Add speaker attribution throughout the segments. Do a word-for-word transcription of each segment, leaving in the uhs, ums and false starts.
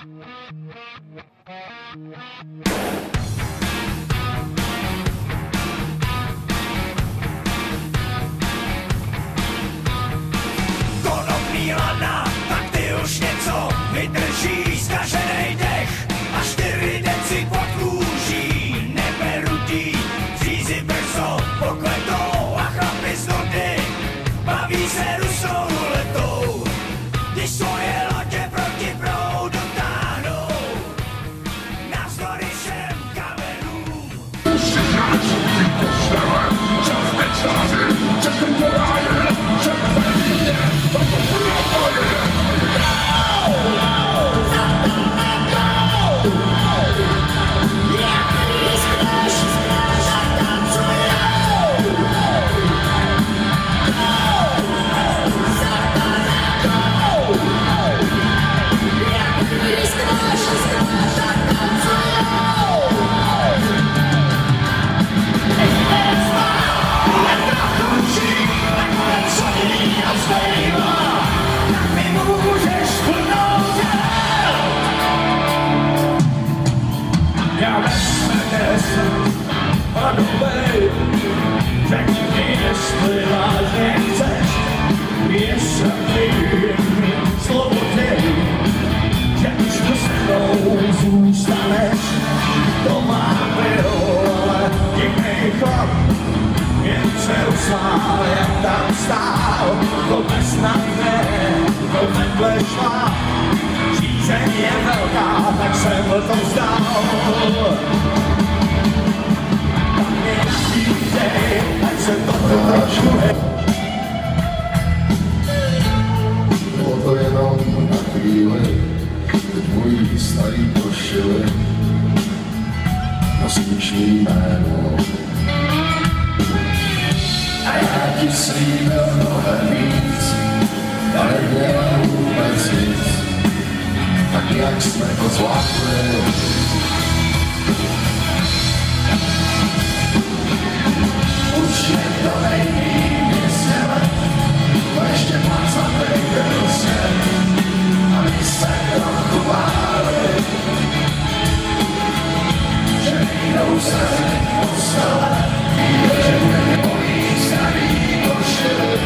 Speaker 1: Konopný lana, tak ty už něco vydrží, zkaženej dech a čtyři deci pod kůží. Neberutý, řízy brzo pokletou a chlapi z nudy baví se rusou letou, když svoje lodě proti proudu táhnou navzdory všem kamenům. Řekni mi, jestli vážně chceš, jestli svobodný, že už to se mnou zůstaneš. To má bylo, ale divnej chlap, jen se usmál, jak tam stál. To nesnadné, to vedle šla, žízeň je velká, tak jsem to vzdal.
Speaker 2: Bylo to jenom na chvíli, teď můj starý košily nosíš mý jméno. A já ti slíbil mnohem víc, ale neměla vůbec nic, tak jak jsme to zvládli. Určitě to nejví sebe, to ještě placatej byl svět, a my se trochu báli, že nejdou se po stole, že mě bolí starý košily,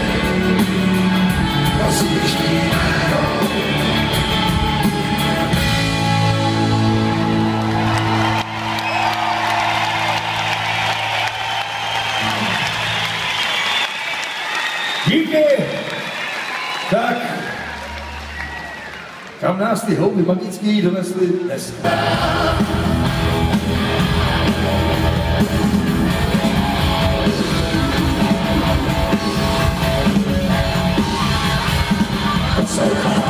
Speaker 2: nosíš mý jméno.
Speaker 3: Díky! Tak, kam nás ty houby magický donesly dneska?
Speaker 2: Poslouchá